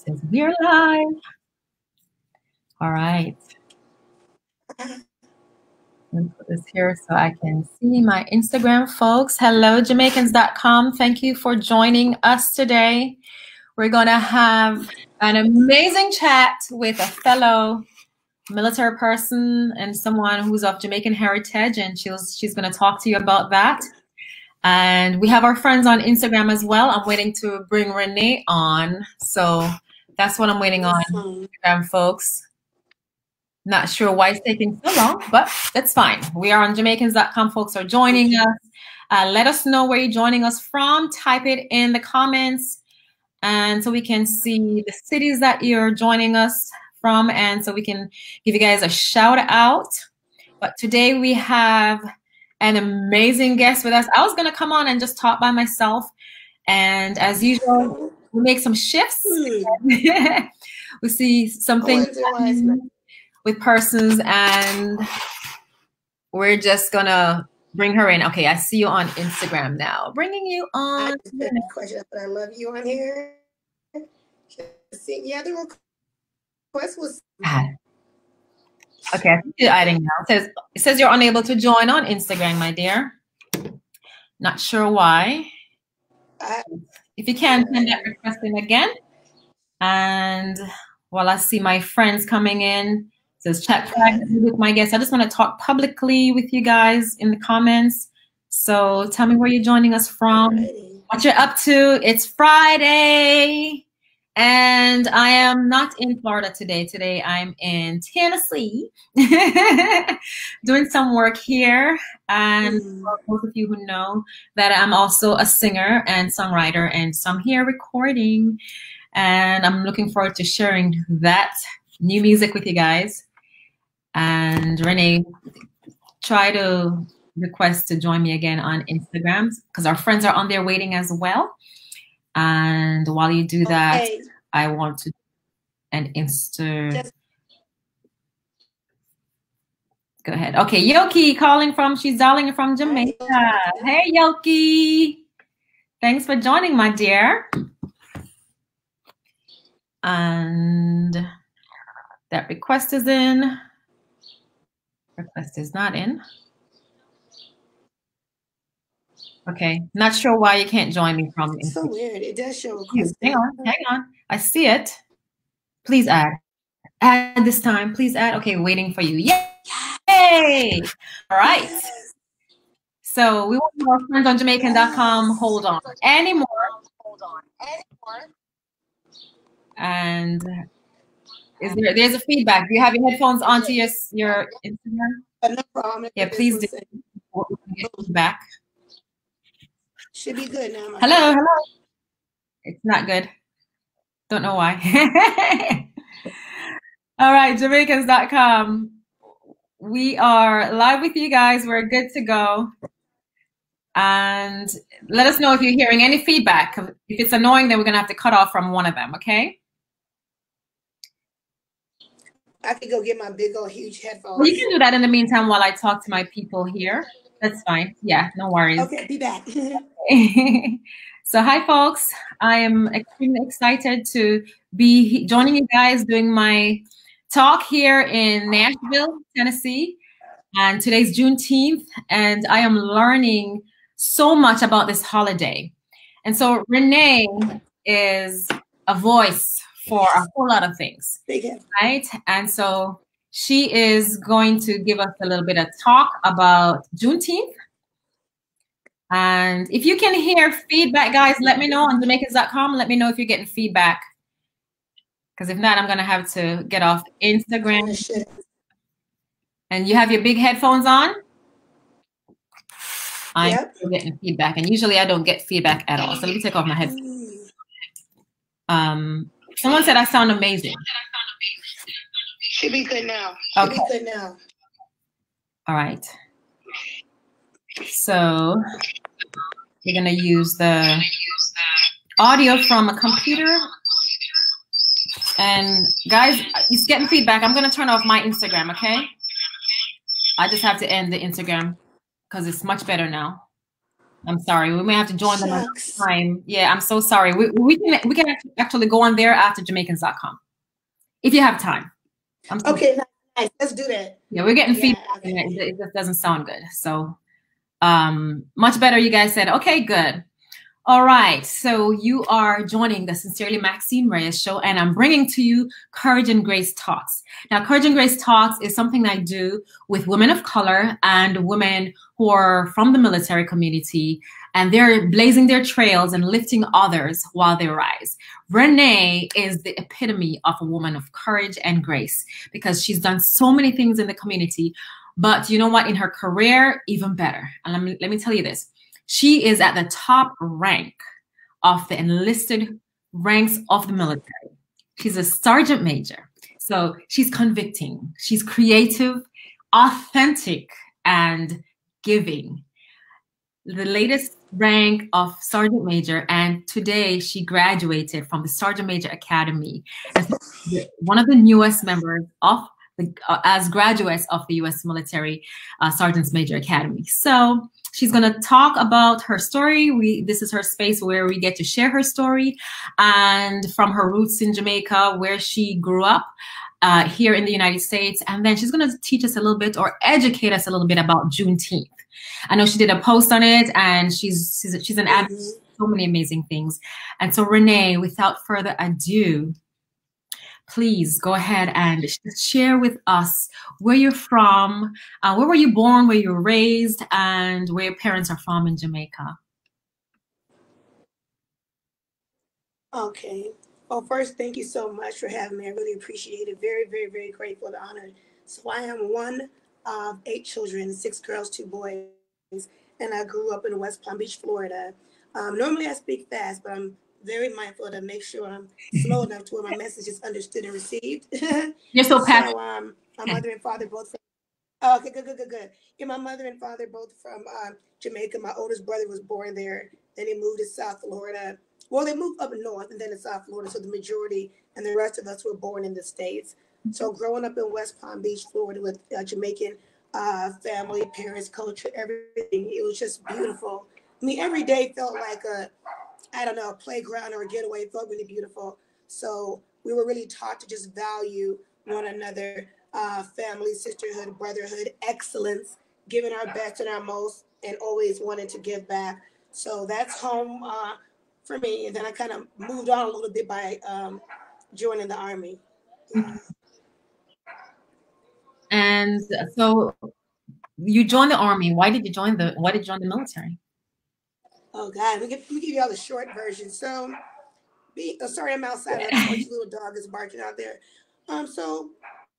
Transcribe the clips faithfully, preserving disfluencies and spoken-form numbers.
says we're live. All right. Let me put this here so I can see my Instagram folks. Hello, Jamaicans dot com. Thank you for joining us today. We're going to have an amazing chat with a fellow military person and someone who's of Jamaican heritage, and she's, she's going to talk to you about that. And we have our friends on Instagram as well. I'm waiting to bring Renee on. So that's what I'm waiting on, Instagram folks. Not sure why it's taking so long, but that's fine. We are on Jamaicans dot com. Folks are joining us. Uh, let us know where you're joining us from. Type it in the comments, and so we can see the cities that you're joining us from, and so we can give you guys a shout out. But today we have an amazing guest with us. I was going to come on and just talk by myself, and as usual, we make some shifts. We see something with persons, and we're just gonna bring her in. Okay, I see you on Instagram now. Bringing you on. I question, but I love you on here. See, yeah, the request was. Ah. Okay, I think you're adding now. It says it says you're unable to join on Instagram, my dear. Not sure why. I, if you can, send that request in again. And while I see my friends coming in. Says chat privately with my guests. I just want to talk publicly with you guys in the comments. So tell me where you're joining us from, what you're up to. It's Friday, and I am not in Florida today. Today I'm in Tennessee doing some work here. And for those of you who know that I'm also a singer and songwriter, and so I'm here recording, and I'm looking forward to sharing that new music with you guys. And Renee, try to request to join me again on Instagram, because our friends are on there waiting as well. And while you do that, okay. I want to an Insta. Just go ahead. Okay, Yoki calling from, she's dialing from Jamaica. Hey, Yoki. Thanks for joining, my dear. And that request is in. Request is not in. Okay, not sure why you can't join me from. It's so weird. It does show request. Hang on, hang on. I see it. Please add. Add this time. Please add. Okay, waiting for you. Yay! All right. Yes. So we want more friends on Jamaican dot com. Yes. Hold on. Any more? Hold on. Any more? And is there? There's a feedback. Do you have your headphones onto your your Instagram? No problem. Yeah, please do. Back. Should be good now. Hello, friend. hello. It's not good. Don't know why. All right, Jamaicans dot com. We are live with you guys. We're good to go. And let us know if you're hearing any feedback. If it's annoying, then we're gonna have to cut off from one of them. Okay. I could go get my big old huge headphones. Well, you can do that in the meantime while I talk to my people here. That's fine. Yeah, no worries. Okay, be back. So hi, folks. I am extremely excited to be joining you guys doing my talk here in Nashville, Tennessee. And today's Juneteenth, and I am learning so much about this holiday. And so Renee is a voice for a whole lot of things, right? And so she is going to give us a little bit of talk about Juneteenth. And if you can hear feedback, guys, let me know on Jamaicans dot com. Let me know if you're getting feedback. Because if not, I'm going to have to get off Instagram. And you have your big headphones on? I'm yep. still getting feedback. And usually I don't get feedback at all. So let me take off my headphones. Um, Someone said I sound amazing. Should be good now. Should okay. be good now. All right. So we're going to use the audio from a computer. And guys, it's getting feedback. I'm going to turn off my Instagram, okay? I just have to end the Instagram because it's much better now. I'm sorry. We may have to join them another Shucks. time. Yeah, I'm so sorry. We, we can we can actually go on there after Jamaicans dot com if you have time. I'm so Okay, nice. Let's do that. Yeah, we're getting Yeah, feedback okay. and it, it just doesn't sound good. So um, much better. You guys said, okay, good. All right, so you are joining the Sincerely Maxine Reyes show, and I'm bringing to you Courage and Grace Talks. Now, Courage and Grace Talks is something I do with women of color and women who are from the military community, and they're blazing their trails and lifting others while they rise. Renee is the epitome of a woman of courage and grace because she's done so many things in the community, but you know what? In her career, even better. And let me, let me tell you this. She is at the top rank of the enlisted ranks of the military. She's a sergeant major. So she's convicting. She's creative, authentic, and giving. The latest rank of sergeant major, and today she graduated from the Sergeant Major Academy as one of the newest members of the, uh, as graduates of the U S Military uh, Sergeants Major Academy. So she's going to talk about her story. We this is her space where we get to share her story, and from her roots in Jamaica, where she grew up uh, here in the United States. And then she's going to teach us a little bit or educate us a little bit about Juneteenth. I know she did a post on it, and she's she's, she's an advocate for so many amazing things. And so Renee, without further ado, please go ahead and share with us where you're from, uh, where were you born, where you were raised, and where your parents are from in Jamaica. Okay. Well, first, thank you so much for having me. I really appreciate it. Very, very, very grateful and honored. So I am one of eight children, six girls, two boys, and I grew up in West Palm Beach, Florida. Um, normally I speak fast, but I'm very mindful to make sure I'm slow enough to where my message is understood and received. You're so passionate. So um, my mother and father both from, oh, okay, good, good, good, good. Yeah, my mother and father both from um, Jamaica. My oldest brother was born there. Then he moved to South Florida. Well, they moved up north and then to South Florida. So the majority and the rest of us were born in the States. So growing up in West Palm Beach, Florida with uh, Jamaican uh, family, parents, culture, everything, it was just beautiful. I mean, every day felt like a, I don't know, a playground or a getaway. It felt really beautiful. So we were really taught to just value one another, uh, family, sisterhood, brotherhood, excellence, giving our best and our most, and always wanting to give back. So that's home uh, for me. And then I kind of moved on a little bit by um, joining the Army. Yeah. And so you joined the Army. Why did you join the, why did you join the military? Oh God, we give, we give you all the short version. So, be, oh, sorry, I'm outside. A little dog is barking out there. Um, so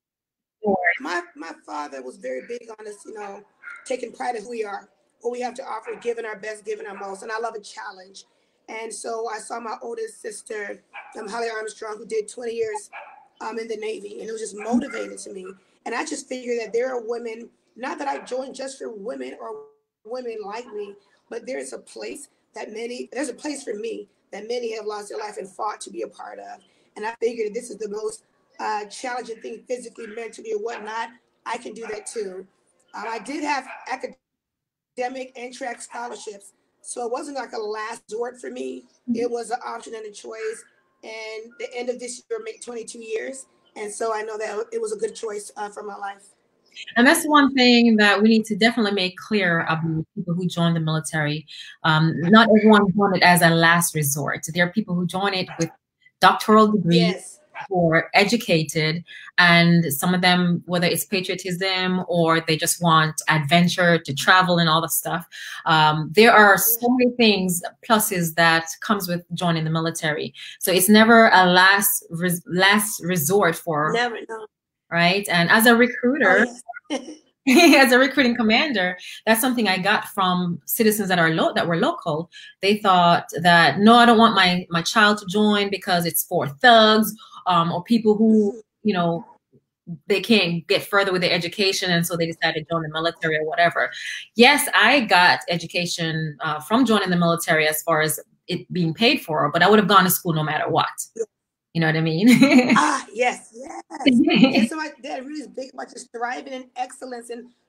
my my father was very big on us, you know, taking pride in who we are, what we have to offer, giving our best, giving our most, and I love a challenge. And so I saw my oldest sister, um, Holly Armstrong, who did twenty years um, in the Navy, and it was just motivated to me. And I just figured that there are women, not that I joined just for women or women like me, but there's a place that many, there's a place for me that many have lost their life and fought to be a part of. And I figured this is the most uh, challenging thing physically, mentally, or whatnot. I can do that too. Um, I did have academic and track scholarships, so it wasn't like a last resort for me. It was an option and a choice. And the end of this year, make twenty-two years. And so I know that it was a good choice uh, for my life. And that's one thing that we need to definitely make clear about people who join the military. Um, not everyone joined it as a last resort. There are people who join it with doctoral degrees, yes, who are educated, and some of them, whether it's patriotism or they just want adventure to travel and all the stuff. Um, there are so many things, pluses that comes with joining the military. So it's never a last res last resort for. Never, no. Right. And as a recruiter, oh, yes. as a recruiting commander, that's something I got from citizens that are lo that were local. They thought that, no, I don't want my, my child to join because it's for thugs um, or people who, you know, they can't get further with their education. And so they decided to join the military or whatever. Yes, I got education uh, from joining the military as far as it being paid for, but I would have gone to school no matter what. You know what I mean? ah, yes, yes. And so my dad really is big about just thriving in excellence and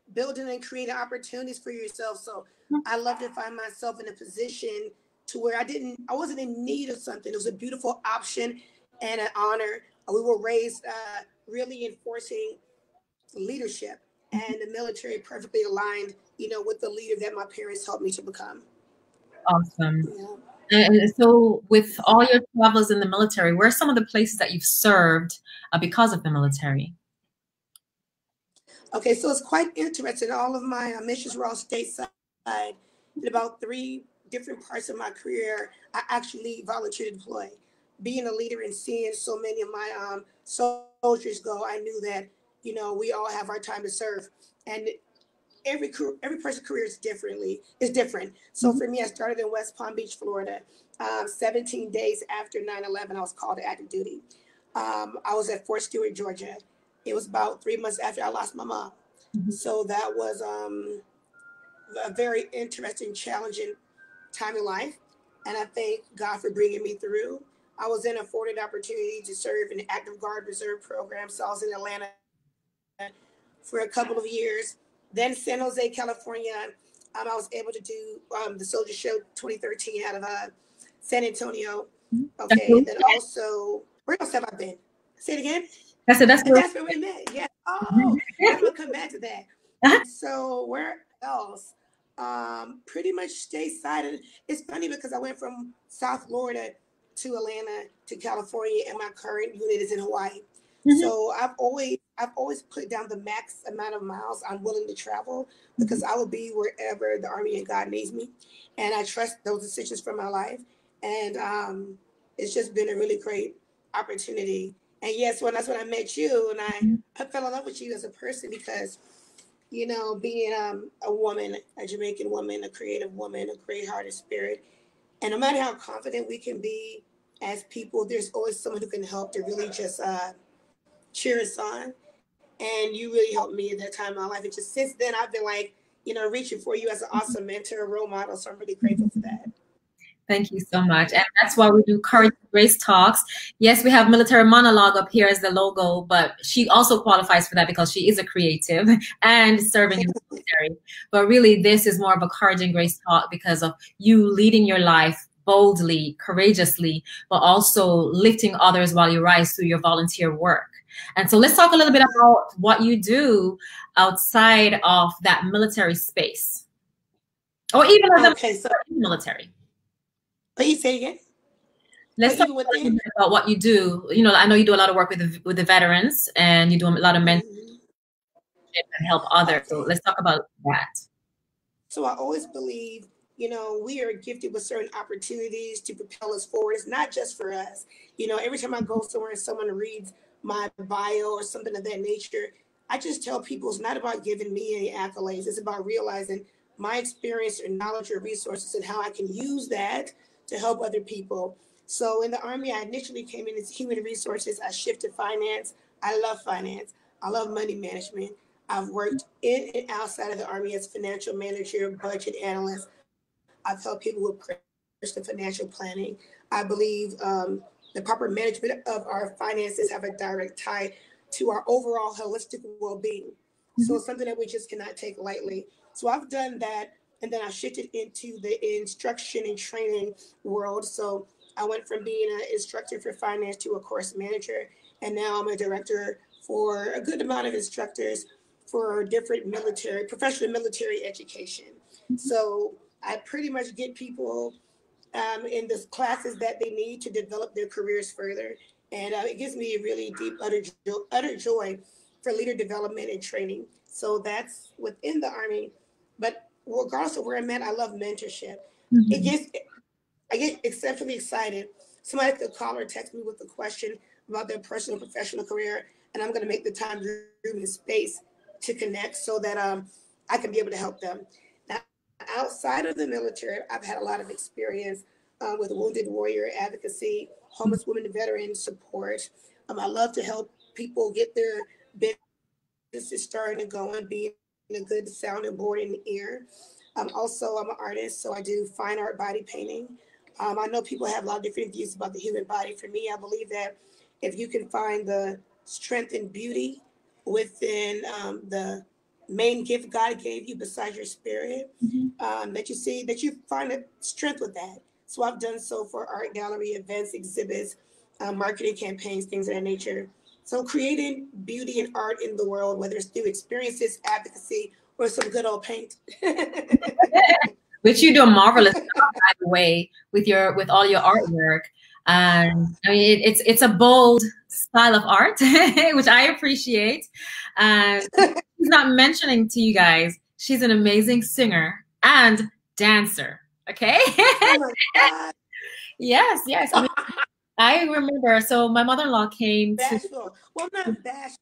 building and creating opportunities for yourself. So I love to find myself in a position to where I didn't, I wasn't in need of something. It was a beautiful option and an honor. We were raised uh, really enforcing leadership, and the military perfectly aligned, you know, with the leader that my parents helped me to become. Awesome. Yeah. And so with all your travels in the military, where are some of the places that you've served uh, because of the military? Okay, so it's quite interesting. All of my uh, missions were all stateside. In about three different parts of my career, I actually volunteered to deploy. Being a leader and seeing so many of my um, soldiers go, I knew that, you know, we all have our time to serve. And every every person's career is differently is different. So for me, I started in West Palm Beach, Florida. Um, seventeen days after nine eleven, I was called to active duty. Um, I was at Fort Stewart, Georgia. It was about three months after I lost my mom. Mm-hmm. So that was um, a very interesting, challenging time in life. And I thank God for bringing me through. I was then afforded opportunity to serve in the Active Guard Reserve program. So I was in Atlanta for a couple of years. Then San Jose, California, um, I was able to do um, the Soldier Show twenty thirteen out of uh, San Antonio. Okay, and then also, where else have I been? Say it again. That's it. That's where, that's where we met. Yeah. Oh, I'm gonna come back to that. Uh-huh. So where else? Um, pretty much stateside. It's funny because I went from South Florida to Atlanta to California, and my current unit is in Hawaii. Mm-hmm. So I've always I've always put down the max amount of miles I'm willing to travel, because I will be wherever the Army and God needs me, and I trust those decisions for my life. And um, it's just been a really great opportunity. And yes, when that's when I met you, and I, I fell in love with you as a person, because, you know, being um, a woman, a Jamaican woman, a creative woman, a great-hearted spirit, and no matter how confident we can be as people, there's always someone who can help to really just uh, cheer us on. And you really helped me at that time in my life. And just since then, I've been like, you know, reaching for you as an awesome mentor, role model. So I'm really grateful for that. Thank you so much. And that's why we do Courage and Grace Talks. Yes, we have Military Monologue up here as the logo, but she also qualifies for that because she is a creative and serving in the military. But really, this is more of a Courage and Grace Talk because of you leading your life boldly, courageously, but also lifting others while you rise through your volunteer work. And so let's talk a little bit about what you do outside of that military space, or even as okay, a so, military. Please say again. Let's talk a little bit about what you do. You know, I know you do a lot of work with the, with the veterans, and you do a lot of mentorship mm-hmm. and help others. So let's talk about that. So I always believe, you know, we are gifted with certain opportunities to propel us forward. It's not just for us. You know, every time I go somewhere and someone reads my bio or something of that nature, I just tell people it's not about giving me any accolades. It's about realizing my experience or knowledge or resources and how I can use that to help other people. So in the Army, I initially came in as human resources. I shifted finance. I love finance. I love money management. I've worked in and outside of the Army as financial manager, budget analyst. I've helped people with personal financial planning. I believe um, the proper management of our finances have a direct tie to our overall holistic well-being. Mm-hmm. So it's something that we just cannot take lightly. So I've done that. And then I shifted into the instruction and training world. So I went from being an instructor for finance to a course manager. And now I'm a director for a good amount of instructors for different military, professional military education. So I pretty much get people um, in the classes that they need to develop their careers further. And uh, it gives me a really deep, utter, jo- utter joy for leader development and training. So that's within the Army. But regardless of where I'm at, I love mentorship. Mm-hmm. It gets, I get exceptionally excited. Somebody could call or text me with a question about their personal professional career, and I'm going to make the time, room, and space to connect so that um, I can be able to help them. Now, outside of the military, I've had a lot of experience uh, with wounded warrior advocacy, homeless women and veteran support. Um, I love to help people get their businesses started and going, being a good sounding board in the ear. Um, also, I'm an artist, so I do fine art body painting. Um, I know people have a lot of different views about the human body. For me, I believe that if you can find the strength and beauty within um, the main gift God gave you besides your spirit, Mm-hmm. um, that you see, that you find a strength with that. So I've done so for art gallery events, exhibits, uh, marketing campaigns, things of that nature. So creating beauty and art in the world, whether it's through experiences, advocacy, or some good old paint. Which you do a marvelous job, by the way, with your with all your artwork. And I mean, it, it's it's a bold style of art, which I appreciate. And she's not mentioning to you guys, she's an amazing singer and dancer. Okay. Oh my God. Yes, yes. I mean, I remember. So my mother-in-law came to. Bashful. Well, not bashful.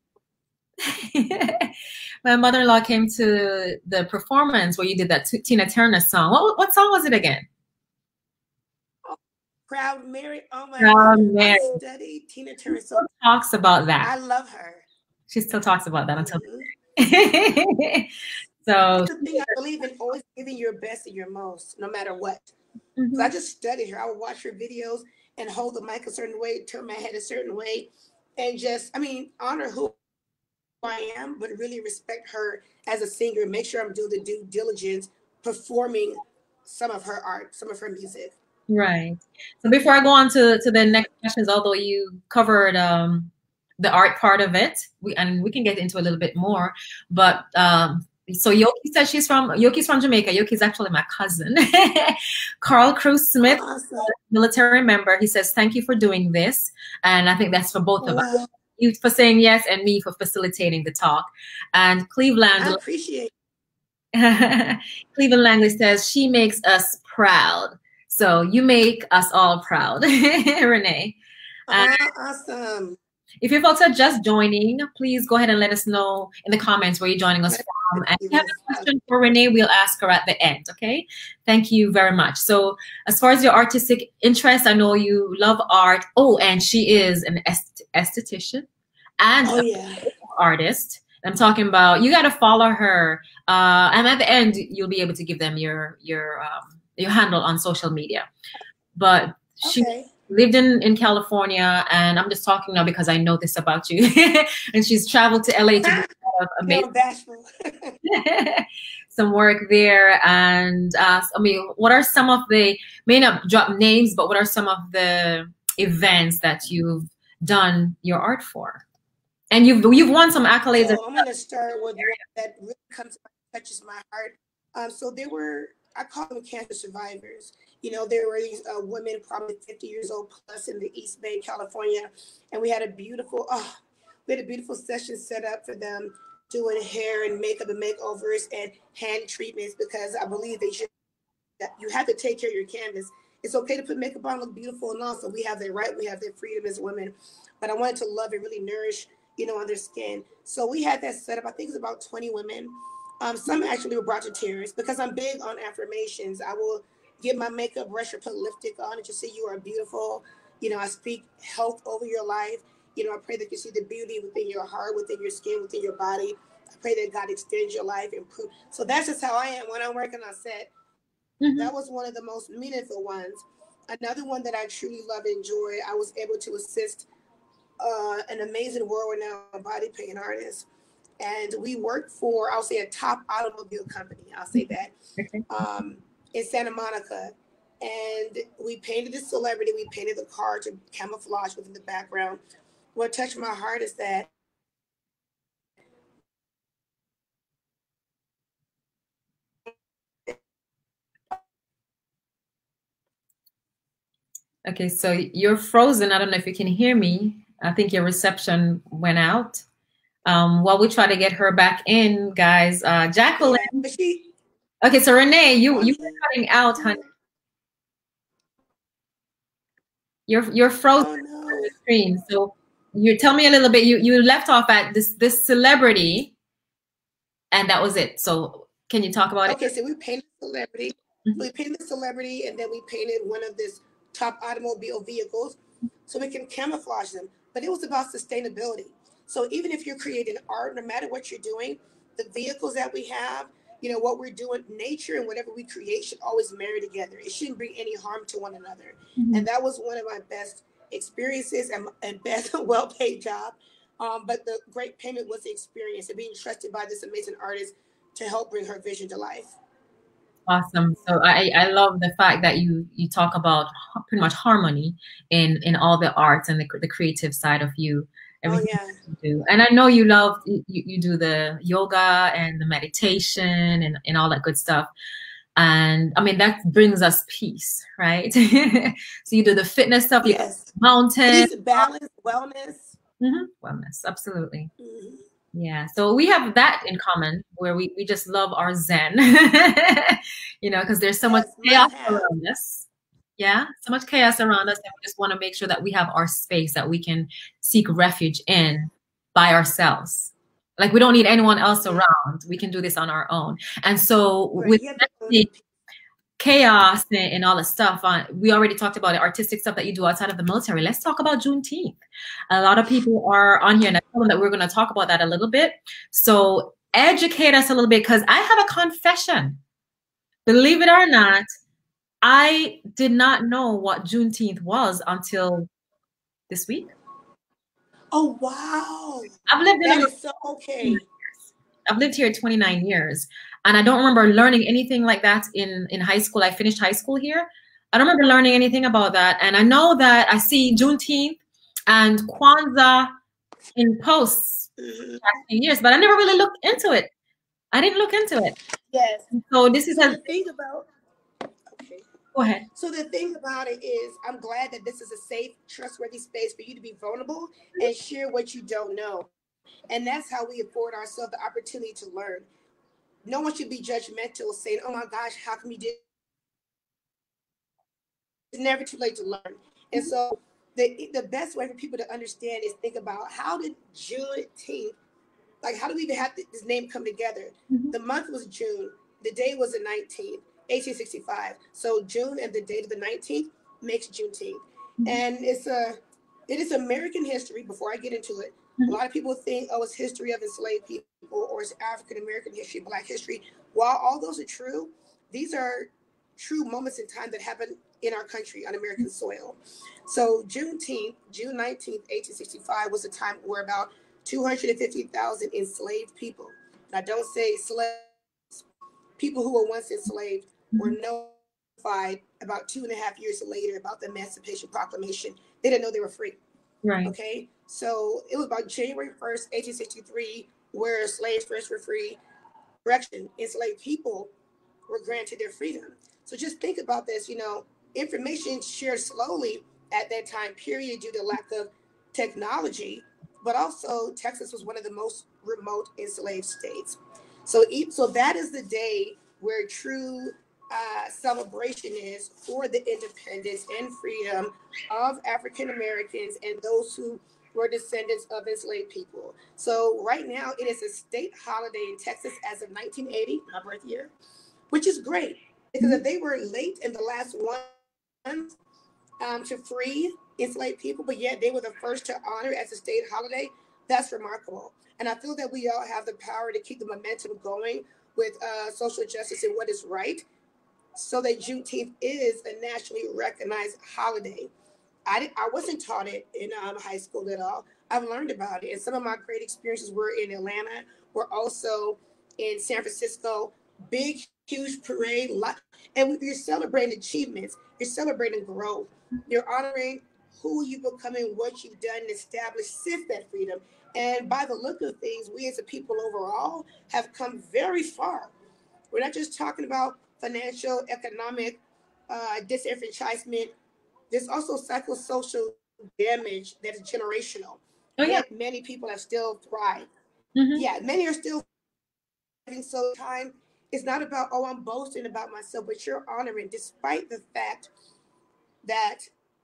My mother-in-law came to the performance where you did that t- Tina Turner song. What what song was it again? Oh, Proud Mary. Oh my Proud God. Mary. I studied Tina Turner. So Talks about that. I love her. She still talks about that until Mm-hmm. so That's the thing. I believe in always giving your best and your most, no matter what. mm-hmm. So I just studied her. I would watch her videos and hold the mic a certain way, turn my head a certain way, and just, I mean, honor who I am, but really respect her as a singer. Make sure I'm doing the due diligence, performing some of her art, some of her music. Right. So before I go on to, to the next questions, although you covered um, the art part of it, we and we can get into a little bit more. But um, so Yoki says she's from Yoki's from Jamaica. Yoki's actually my cousin. Carl Cruz Smith, Awesome. military member. He says, "Thank you for doing this," and I think that's for both of Wow. us. You for saying yes, and me for facilitating the talk. And Cleveland, I appreciate it. Cleveland Langley says she makes us proud. So you make us all proud, Renee. Uh, awesome. If you folks are just joining, please go ahead and let us know in the comments where you're joining us from. And if you have a question for Renee, we'll ask her at the end, okay? Thank you very much. So as far as your artistic interest, I know you love art. Oh, and she is an est esthetician and oh, yeah. an artist. I'm talking about, you got to follow her. Uh, and at the end, you'll be able to give them your, your, um, your handle on social media. But she okay. lived in, in California, and I'm just talking now because I know this about you. And she's traveled to L A to do amazing, some work there. And uh, I mean, what are some of the, may not drop names, but what are some of the events that you've done your art for? And you've you've won some accolades. So I'm going to start with one that really comes touches my heart. Um, so there were, I call them cancer survivors. You know, there were these uh, women, probably fifty years old plus, in the East Bay, California, and we had a beautiful, oh, we had a beautiful session set up for them, doing hair and makeup and makeovers and hand treatments, because I believe they should. You have to take care of your canvas. It's okay to put makeup on, look beautiful and all. So we have their right, we have their freedom as women. But I wanted to love and really nourish, you know, on their skin. So we had that set up. I think it's about twenty women. Um, some actually were brought to tears because I'm big on affirmations. I will get my makeup, brush, or put lipstick on and just say you are beautiful. You know, I speak health over your life. You know, I pray that you see the beauty within your heart, within your skin, within your body. I pray that God extends your life, improve. So that's just how I am when I'm working on set. Mm-hmm. That was one of the most meaningful ones. Another one that I truly love and enjoy, I was able to assist uh, an amazing world-renowned body paint artist. And we worked for, I'll say, a top automobile company. I'll say that. Um, in Santa Monica. And we painted the celebrity. We painted the car to camouflage within the background. What touched my heart is that okay, so you're frozen. I don't know if you can hear me. I think your reception went out. Um, while we try to get her back in, guys. Uh, Jacqueline. Yeah, she, okay, so Renee, you you were cutting out, honey. You're you're frozen oh, no. on the screen. So you tell me a little bit. You you left off at this this celebrity, and that was it. So can you talk about okay, it? Okay, so we painted celebrity. Mm-hmm. We painted the celebrity, and then we painted one of this top automobile vehicles, so we can camouflage them. But it was about sustainability. So even if you're creating art, no matter what you're doing, the vehicles that we have, you know, what we're doing, nature and whatever we create should always marry together. It shouldn't bring any harm to one another. Mm-hmm. And that was one of my best experiences and, and best well-paid job. Um, but the great payment was the experience and being trusted by this amazing artist to help bring her vision to life. Awesome. So I, I love the fact that you you talk about pretty much harmony in in all the arts and the, the creative side of you, everything oh, yeah. you do. And I know you love you, you do the yoga and the meditation and, and all that good stuff. And I mean that brings us peace, right? So you do the fitness stuff, you Yes. mountain, Peace, balance, wellness. Mm-hmm. Wellness, absolutely. Mm-hmm. Yeah, so we have that in common where we, we just love our zen, you know, because there's so yes, much chaos have. around us. Yeah, so much chaos around us, and we just want to make sure that we have our space that we can seek refuge in by ourselves. Like we don't need anyone else around. We can do this on our own. And so right. with the chaos and, and all the stuff on, we already talked about the artistic stuff that you do outside of the military. Let's talk about Juneteenth. A lot of people are on here and I told them that we're going to talk about that a little bit. So educate us a little bit, because I have a confession. Believe it or not, I did not know what Juneteenth was until this week. Oh, wow. I've lived in that America is so okay. I've lived here twenty-nine years, and I don't remember learning anything like that in, in high school. I finished high school here. I don't remember learning anything about that. And I know that I see Juneteenth and Kwanzaa in posts mm-hmm. the past few years, but I never really looked into it. I didn't look into it. Yes. So this is so a the thing about okay. Go ahead. So the thing about it is, I'm glad that this is a safe, trustworthy space for you to be vulnerable and share what you don't know. And that's how we afford ourselves the opportunity to learn. No one should be judgmental, saying, oh my gosh, how come you did? It's never too late to learn. And so the, the best way for people to understand is think about, how did Juneteenth, like how do we even have this name come together? Mm-hmm. The month was June. The day was the nineteenth, eighteen sixty-five. So June and the date of the nineteenth makes Juneteenth. Mm-hmm. And it's a, it is American history. Before I get into it, a lot of people think, oh, it's history of enslaved people, or it's African-American history, Black history. While all those are true, these are true moments in time that happened in our country on American soil. So Juneteenth, June nineteenth, eighteen sixty-five, was a time where about two hundred fifty thousand enslaved people, and I don't say slaves, people who were once enslaved, were notified about two and a half years later about the Emancipation Proclamation. They didn't know they were free. Right. Okay, so it was about January first, eighteen sixty-three, where slaves first were free. Correction, enslaved people were granted their freedom. So just think about this, you know, information shared slowly at that time period due to lack of technology, but also Texas was one of the most remote enslaved states. So, so that is the day where true Uh, celebration is for the independence and freedom of African Americans and those who were descendants of enslaved people. So right now it is a state holiday in Texas as of nineteen eighty, my birth year, which is great, because if they were late in the last one um, to free enslaved people, but yet they were the first to honor as a state holiday, that's remarkable. And I feel that we all have the power to keep the momentum going with uh, social justice and what is right, so that Juneteenth is a nationally recognized holiday. I, did, I wasn't taught it in um, high school at all. I've learned about it. And some of my great experiences were in Atlanta, were also in San Francisco. Big, huge parade. And you're celebrating achievements. You're celebrating growth. You're honoring who you've become and what you've done and established since that freedom. And by the look of things, we as a people overall have come very far. We're not just talking about financial, economic uh, disenfranchisement. There's also psychosocial damage that is generational. Oh, yeah. Yet many people have still thrived. Mm-hmm. Yeah, many are still thriving. So time it's not about, oh, I'm boasting about myself, but you're honoring, despite the fact that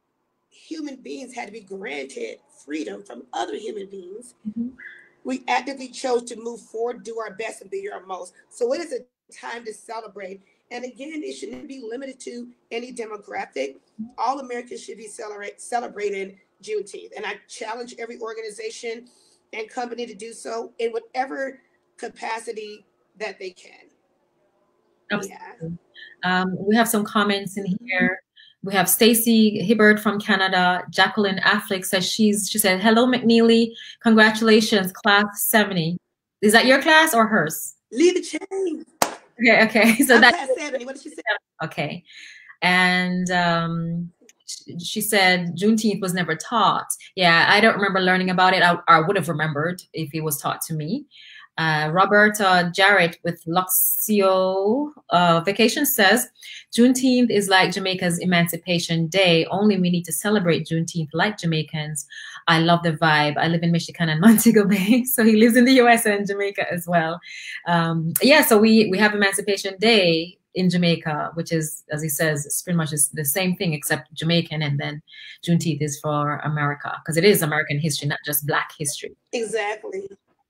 human beings had to be granted freedom from other human beings. Mm-hmm. We actively chose to move forward, do our best, and be our most. So it is a time to celebrate. And again, it shouldn't be limited to any demographic. All Americans should be celebrate, celebrating Juneteenth. And I challenge every organization and company to do so in whatever capacity that they can. Absolutely. Yeah. Um, we have some comments in here. We have Stacy Hibbert from Canada. Jacqueline Affleck says she's, she said, hello, McNeely. Congratulations, class seventy. Is that your class or hers? Leave the change. Okay, okay. So I'm that's class seventy. What did she say? Okay. And um, she said Juneteenth was never taught. Yeah, I don't remember learning about it. I, I would have remembered if it was taught to me. Uh, Robert uh, Jarrett with Luxio uh, Vacation says, Juneteenth is like Jamaica's Emancipation Day, only we need to celebrate Juneteenth like Jamaicans. I love the vibe. I live in Michigan and Montego Bay, so he lives in the U S and Jamaica as well. Um, yeah, so we, we have Emancipation Day in Jamaica, which is, as he says, it's pretty much the same thing except Jamaican, and then Juneteenth is for America, because it is American history, not just Black history. Exactly.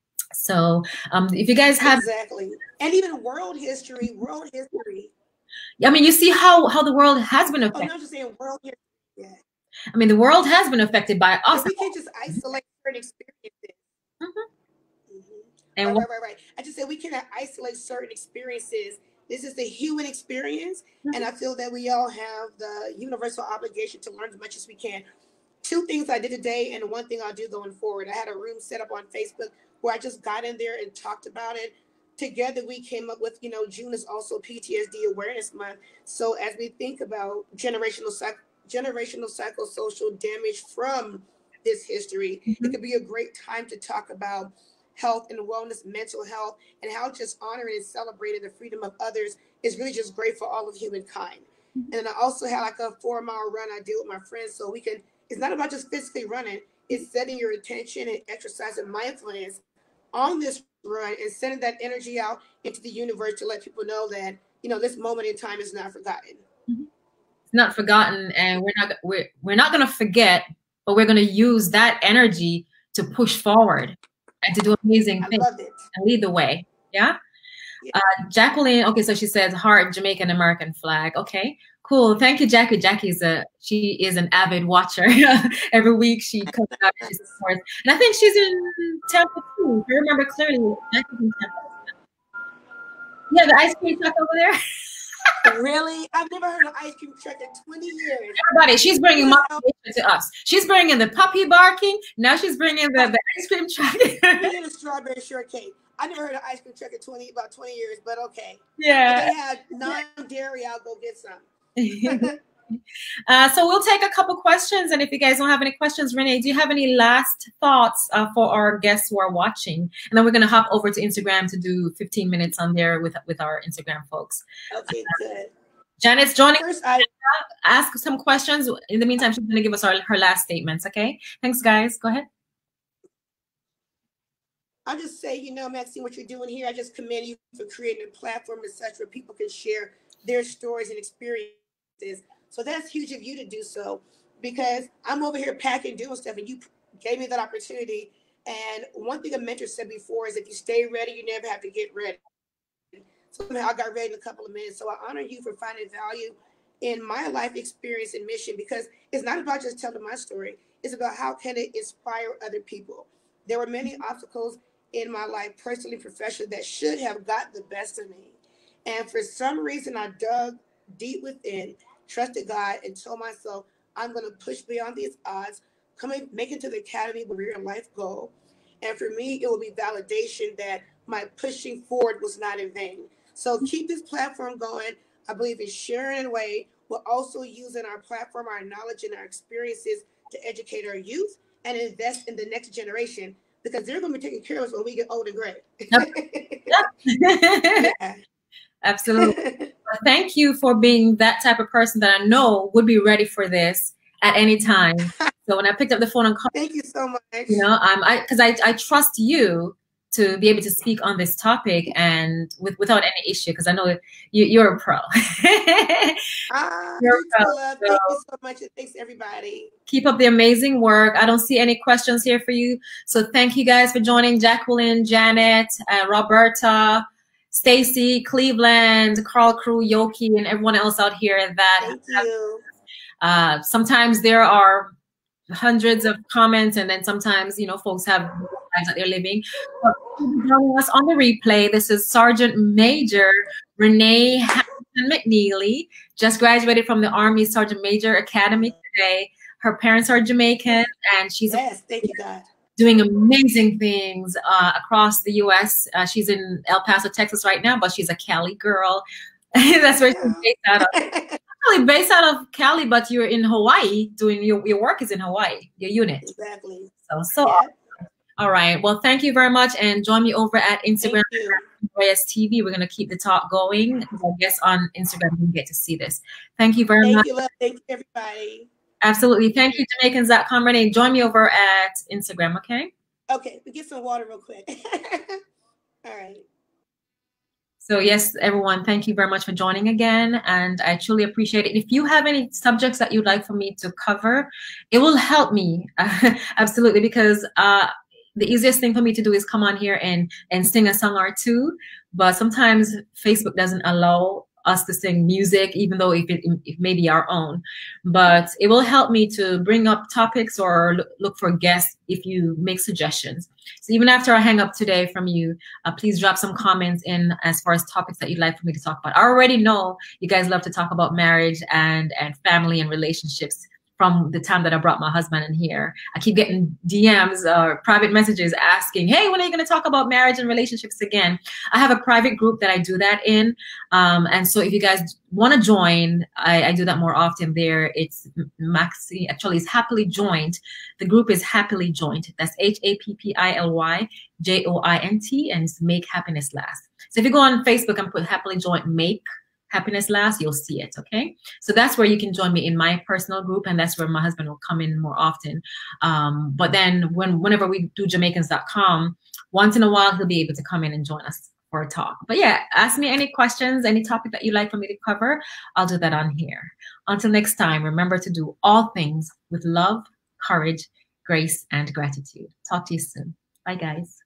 So um, if you guys have exactly, and even world history, world history. I mean, you see how how the world has been affected. Oh, no, I'm just saying world history. Yeah. I mean, the world has been affected by us. And we can't just isolate certain experiences. Mm-hmm. Mm-hmm. And right, what, right, right, right. I just said we cannot isolate certain experiences. This is the human experience, mm-hmm. and I feel that we all have the universal obligation to learn as much as we can. Two things I did today, and one thing I'll do going forward. I had a room set up on Facebook where I just got in there and talked about it. Together, we came up with, you know, June is also P T S D Awareness Month. So as we think about generational psych generational psychosocial damage from this history, mm-hmm. it could be a great time to talk about health and wellness, mental health, and how just honoring and celebrating the freedom of others is really just great for all of humankind. Mm-hmm. And then I also had like a four mile run I did with my friends, so we can, it's not about just physically running, it's setting your attention and exercising mindfulness on this run and sending that energy out into the universe to let people know that, you know, this moment in time is not forgotten. It's not forgotten, and we're not we're, we're not going to forget, but we're going to use that energy to push forward and to do amazing I things love it. And lead the way. Yeah. yeah. Uh, Jacqueline. Okay, so she says heart Jamaican American flag. Okay, cool. Thank you, Jackie. Jackie's a she is an avid watcher. Every week she comes out and she supports. And I think she's in Tampa too. I remember clearly. Jackie's in Tampa. Yeah, the ice cream truck over there. Really? I've never heard of ice cream truck in twenty years. Everybody, she's bringing motivation to us. She's bringing the puppy barking. Now she's bringing the, the ice cream truck. Bringing the strawberry shortcake. I never heard of ice cream truck in twenty about twenty years, but okay. Yeah. If they have non-dairy, I'll go get some. uh, so we'll take a couple questions, and if you guys don't have any questions, Renee, do you have any last thoughts uh, for our guests who are watching? And then we're going to hop over to Instagram to do fifteen minutes on there with with our Instagram folks. Okay, good. Janet's joining. First, I ask some questions. In the meantime, she's going to give us our, her last statements. Okay. Thanks, guys. Go ahead. I'll just say, you know, Maxine, what you're doing here, I just commend you for creating a platform and such where people can share their stories and experiences. So that's huge of you to do so, because I'm over here packing, doing stuff, and you gave me that opportunity. And one thing a mentor said before is if you stay ready, you never have to get ready. Somehow I got ready in a couple of minutes. So I honor you for finding value in my life experience and mission, because it's not about just telling my story. It's about how can it inspire other people. There were many obstacles in my life, personally, professionally, that should have got the best of me. And for some reason, I dug deep within, trusted God, and told myself, I'm going to push beyond these odds, come and make it to the academy career and life goal. And for me, it will be validation that my pushing forward was not in vain. So keep this platform going. I believe in sharing in a way. We're also using our platform, our knowledge, and our experiences to educate our youth and invest in the next generation, because they're going to be taking care of us when we get old and gray. Yep. Yeah. Absolutely. Thank you for being that type of person that I know would be ready for this at any time. So when I picked up the phone and called, thank you so much. You know, um, I because I, I trust you to be able to speak on this topic and with without any issue, because I know you, you're a pro. ah, you're a pro. So, thank you so much, and thanks everybody. Keep up the amazing work. I don't see any questions here for you, so thank you guys for joining. Jacqueline, Janet, uh, Roberta, Stacy, Cleveland, Carl Crew, Yoki, and everyone else out here. That thank you. Uh, sometimes there are hundreds of comments, and then sometimes, you know, folks have lives that they're living. But joining us on the replay, this is Sergeant Major Renee Hamilton Kristen McNeely, just graduated from the Army Sergeant Major Academy today. Her parents are Jamaican, and she's yes, thank you, God. doing amazing things uh, across the U S. Uh, she's in El Paso, Texas right now, but she's a Cali girl. That's where she's based out of. Actually based out of Cali, but you're in Hawaii doing your, your work is in Hawaii, your unit. Exactly. So, so yeah. awesome. All right. Well, thank you very much. And join me over at Instagram, Reyes T V. We're going to keep the talk going. I guess on Instagram, you get to see this. Thank you very thank much. You, love. Thank you, everybody. Absolutely. Thank you, Jamaicans dot com. Renee, join me over at Instagram, okay? Okay. We get some water real quick. All right. So yes, everyone, thank you very much for joining again. And I truly appreciate it. If you have any subjects that you'd like for me to cover, it will help me. Absolutely. Because uh, the easiest thing for me to do is come on here and, and sing a song or two. But sometimes Facebook doesn't allow us to sing music, even though if it, it may be our own. But it will help me to bring up topics or look for guests if you make suggestions. So even after I hang up today from you, uh, please drop some comments in as far as topics that you'd like for me to talk about. I already know you guys love to talk about marriage and, and family and relationships. From the time that I brought my husband in here, I keep getting D Ms or uh, private messages asking, hey, when are you going to talk about marriage and relationships again? I have a private group that I do that in. Um, and so if you guys want to join, I, I do that more often there. It's Maxi, actually it's Happily Joint. The group is Happily Joint. That's H A P P I L Y J O I N T, and it's Make Happiness Last. So if you go on Facebook and put Happily Joint Make Happiness Last, you'll see it, okay? So that's where you can join me in my personal group, and that's where my husband will come in more often. Um, but then when whenever we do Jamaicans dot com, once in a while, he'll be able to come in and join us for a talk. But yeah, ask me any questions, any topic that you'd like for me to cover, I'll do that on here. Until next time, remember to do all things with love, courage, grace, and gratitude. Talk to you soon. Bye, guys.